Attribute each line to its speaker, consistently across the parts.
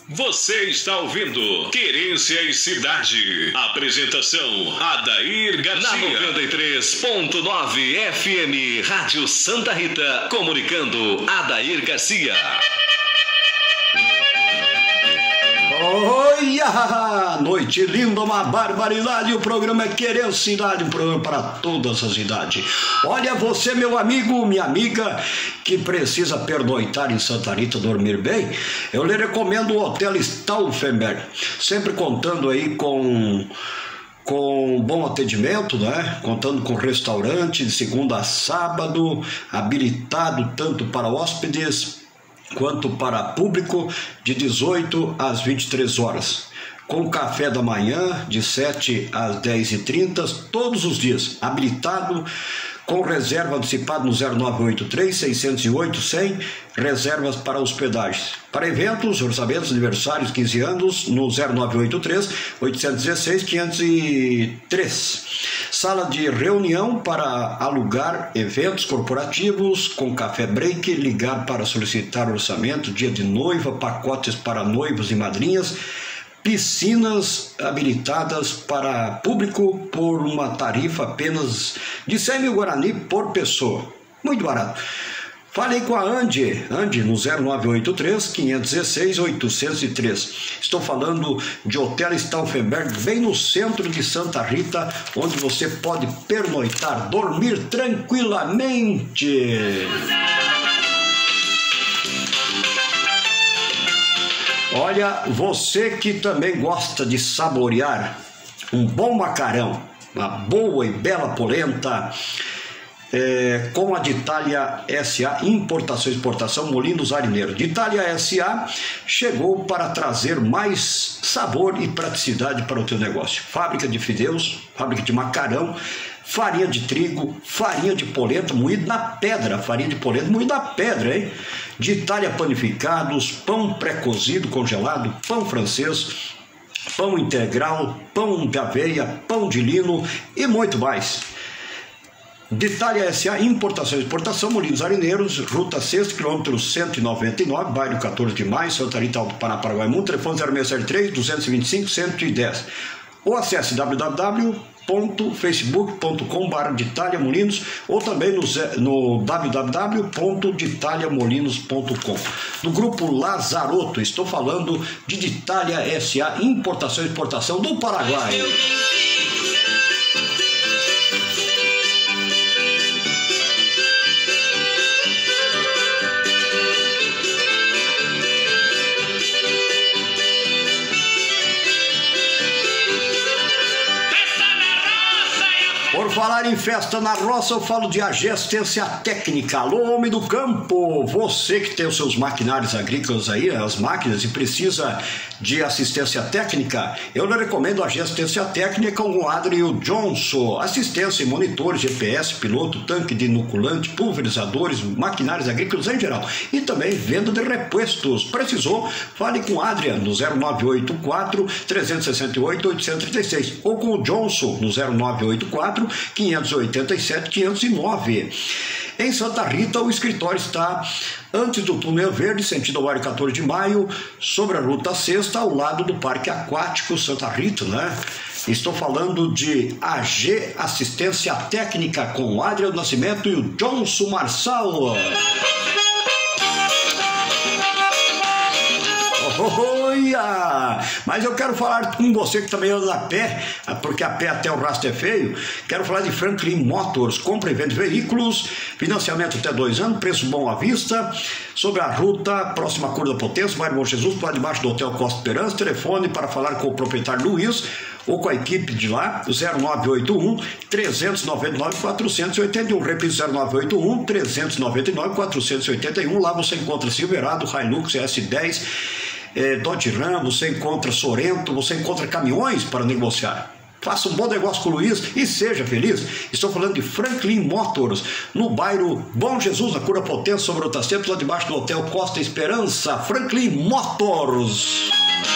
Speaker 1: Você está ouvindo Querência e Cidade. Apresentação Adair Garcia.
Speaker 2: Na 93.9 FM, Rádio Santa Rita, comunicando Adair Garcia.
Speaker 3: Olha, noite linda, uma barbaridade. O programa é Querência e Cidade, um programa para todas as idades. Olha, você, meu amigo, minha amiga, que precisa pernoitar em Santa Rita, dormir bem, eu lhe recomendo o Hotel Stauffenberg, sempre contando aí com bom atendimento, né? Contando com restaurante de segunda a sábado, habilitado tanto para hóspedes quanto para público, de 18 às 23 horas, com café da manhã de 7 às 10h30, todos os dias, habilitado, com reserva antecipada no 0983-608-100, reservas para hospedagens. Para eventos, orçamentos, aniversários, 15 anos, no 0983-816-503. Sala de reunião para alugar eventos corporativos, com café break, ligar para solicitar orçamento, dia de noiva, pacotes para noivos e madrinhas, piscinas habilitadas para público por uma tarifa apenas de 100 mil Guarani por pessoa. Muito barato. Falei com a Andy no 0983-516-803. Estou falando de Hotel Stauffenberg, bem no centro de Santa Rita, onde você pode pernoitar, dormir tranquilamente. Olha, você que também gosta de saborear um bom macarrão, uma boa e bela polenta, com a D'Italia S.A. Importação e Exportação Molinos Harineiros. D'Italia S.A. chegou para trazer mais sabor e praticidade para o teu negócio. Fábrica de fideus, fábrica de macarrão, farinha de trigo, farinha de polenta moída na pedra, farinha de polenta moída na pedra, hein? D'Italia panificados, pão pré-cozido, congelado, pão francês, pão integral, pão de aveia, pão de lino e muito mais. D'Italia S.A. Importação e Exportação, Molinos Harineiros, Ruta 6, quilômetro 199, bairro 14 de Maio, Santa Rita, Alto Paraguaimundo, telefone 0673-225-110. Ou acesse www.facebook.com/D'Italia Molinos ou também no www.d'italiamolinos.com. No grupo Lazarotto, estou falando de D'Italia S.A. Importação e Exportação do Paraguai. Por falar em festa na roça, eu falo de Assistência Técnica. Alô, homem do campo! Você que tem os seus maquinários agrícolas aí, as máquinas, e precisa de assistência técnica, eu lhe recomendo a Assistência Técnica com o Adrio Johnson. Assistência em monitores, GPS, piloto, tanque de inoculante, pulverizadores, maquinários agrícolas em geral. E também venda de repuestos. Precisou? Fale com o Adrian no 0984-368-836 ou com o Johnson no 0984-587-509. Em Santa Rita, o escritório está antes do Túnel Verde, sentido ao área 14 de Maio, sobre a Ruta 6, ao lado do Parque Aquático Santa Rita, né? Estou falando de AG Assistência Técnica com o Adriano Nascimento e o Johnson Marçal. Olha! Mas eu quero falar com você que também anda a pé, porque a pé até o rastro é feio. Quero falar de Franklin Motors, compra e vende veículos, financiamento até 2 anos, preço bom à vista, sobre a ruta próxima à Cura da Potência, bairro Bom Jesus, lá debaixo do Hotel Costa Esperança. Telefone para falar com o proprietário Luiz ou com a equipe de lá, 0981-399-481, repito, 0981-399-481. Lá você encontra Silverado, Hilux, S10, Dodge Ram, você encontra Sorento, você encontra caminhões para negociar. Faça um bom negócio com o Luiz e seja feliz. Estou falando de Franklin Motors, no bairro Bom Jesus, na Cura Potência, sobre o Otacento, lá debaixo do Hotel Costa Esperança. Franklin Motors.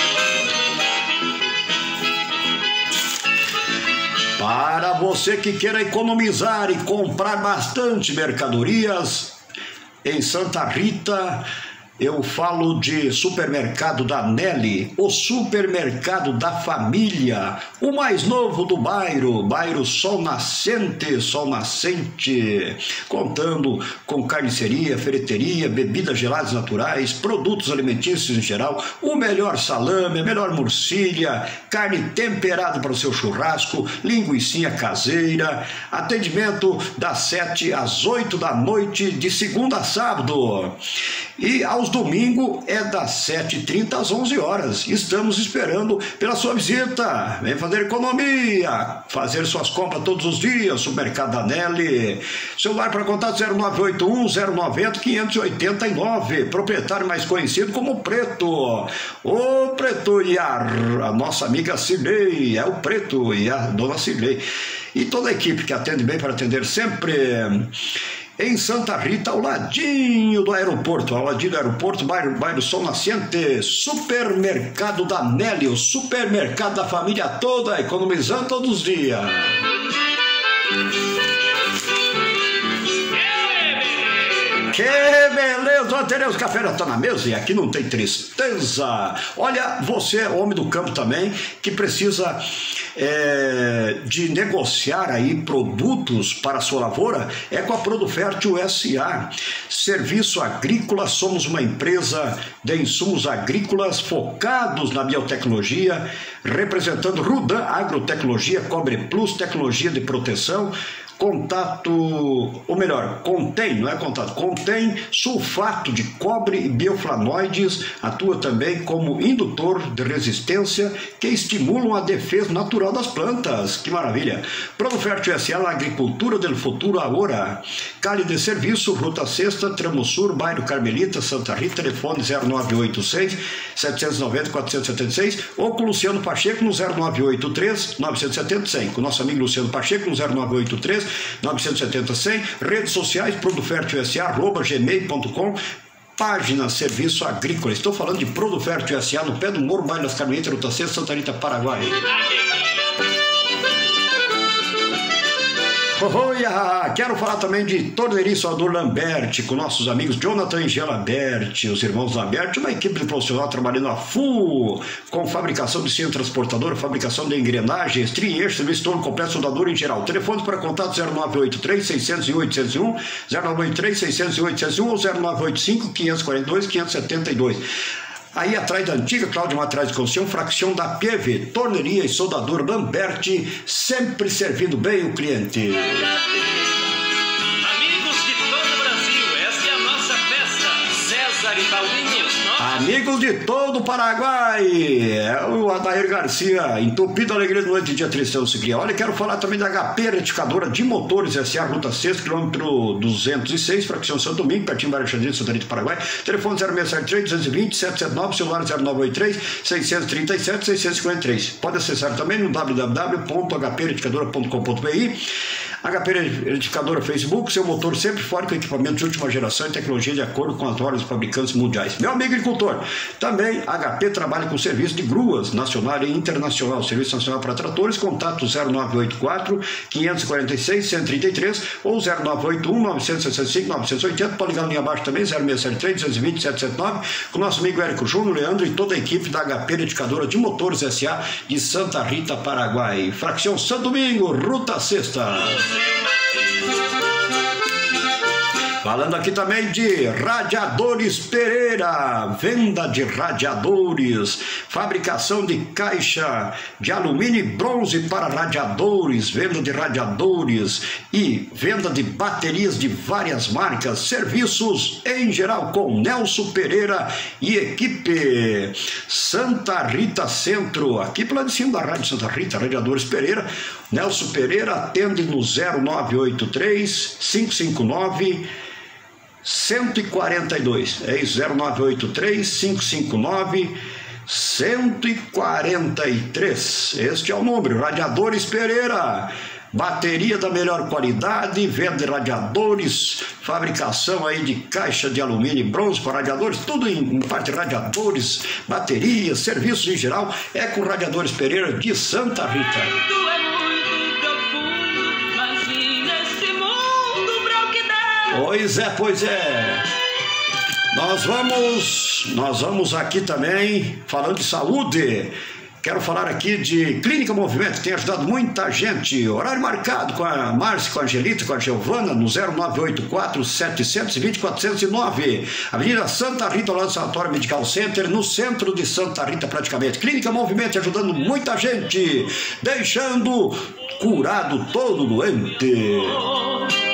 Speaker 3: Para você que queira economizar e comprar bastante mercadorias em Santa Rita, Eu falo de supermercado da Nelly, o supermercado da família, o mais novo do bairro Sol Nascente, contando com carniceria, ferreteria, bebidas geladas naturais, produtos alimentícios em geral, o melhor salame, a melhor morcilha, carne temperada para o seu churrasco, linguicinha caseira, atendimento das 7 às 8 da noite, de segunda a sábado. E aos domingos é das 7h30 às 11 horas. Estamos esperando pela sua visita. Vem fazer economia, fazer suas compras todos os dias. Supermercado da Nelly. Celular para contato 0981-090-589. Proprietário mais conhecido como Preto. O Preto e a nossa amiga Cirlei. É o Preto e a dona Cirlei. E toda a equipe que atende bem para atender sempre. Em Santa Rita, ao ladinho do aeroporto, bairro Sol Nascente, supermercado da Nelly, o supermercado da família toda, economizando todos os dias. Que beleza, Tereza Café já está na mesa e aqui não tem tristeza. Olha, você é homem do campo também, que precisa de negociar aí produtos para a sua lavoura, é com a Produfértil S.A. Serviço agrícola, somos uma empresa de insumos agrícolas focados na biotecnologia, representando Rudan Agrotecnologia, Cobre Plus, tecnologia de proteção, contém sulfato de cobre e bioflavonoides, atua também como indutor de resistência que estimulam a defesa natural das plantas. Que maravilha! Produfértil S.A. na agricultura del futuro agora. Cali de serviço, Ruta Sexta, Tramo Sur, bairro Carmelita, Santa Rita, telefone 0986-790-476 ou com Luciano Pacheco no 0983-970-100. Com nosso amigo Luciano Pacheco no 0983 970-100, redes sociais, Produfértil S.A., @gmail.com, página Serviço Agrícola. Estou falando de Produfértil S.A. no pé do Morro, bairro das Carmelitas, Ruta Sexta, Santa Rita, Paraguai. Quero falar também de Torneria Salvador Lamberti, com nossos amigos Jonathan e Gia Lamberti, os irmãos Lamberti, uma equipe de profissional trabalhando a full, com fabricação de cinto transportador, fabricação de engrenagens, trinheiro, serviço todo completo, soldador em geral. Telefones para contato 0983-600-801, 0983-600-801 ou 0985-542-572. Aí atrás da antiga Cláudio Materiais de Construção, fração da PV, Torneria e Soldador Lamberti, sempre servindo bem o cliente.
Speaker 2: Amigos de todo o Brasil, essa é a nossa festa. César e Paulinho.
Speaker 3: Amigos de todo o Paraguai, é o Adair Garcia, entupido alegria do noite, dia tristão se cria. Olha, quero falar também da HP Retificadora de Motores S.A., Ruta 6, quilômetro 206, fração São Domingo, pertinho de Barachandinho, Santa Rita, Paraguai. Telefone 0673-220-779, celular 0983-637-653. Pode acessar também no www.hpretificadora.com.br. HP Retificadora Facebook, seu motor sempre forte com equipamento de última geração e tecnologia de acordo com as ordens dos fabricantes mundiais. Meu amigo agricultor, também HP trabalha com serviço de gruas nacional e internacional, serviço nacional para tratores, contato 0984-546-133 ou 0981-965-980, pode ligar no linha abaixo também, 0673-220-779, com o nosso amigo Érico Júnior, Leandro e toda a equipe da HP Retificadora de Motores S.A. de Santa Rita, Paraguai. Fração São Domingo, Ruta Sexta. Falando aqui também de Radiadores Pereira, venda de radiadores, fabricação de caixa de alumínio e bronze para radiadores, venda de radiadores e venda de baterias de várias marcas, serviços em geral com Nelson Pereira e equipe. Santa Rita Centro, aqui pela de cima da Rádio Santa Rita, Radiadores Pereira. Nelson Pereira atende no 0983 559 142, é isso, 0983-559-143, este é o número, Radiadores Pereira, bateria da melhor qualidade, venda de radiadores, fabricação aí de caixa de alumínio e bronze para radiadores, tudo em parte de radiadores, baterias, serviços em geral, é com Radiadores Pereira de Santa Rita. Pois é. Nós vamos aqui também falando de saúde. Quero falar aqui de Clínica Movimento, que tem ajudado muita gente. Horário marcado com a Márcia, com a Angelita, com a Giovana, no 0984-720-409. Avenida Santa Rita, ao lado do Sanatório Medical Center, no centro de Santa Rita praticamente. Clínica Movimento ajudando muita gente, deixando curado todo doente.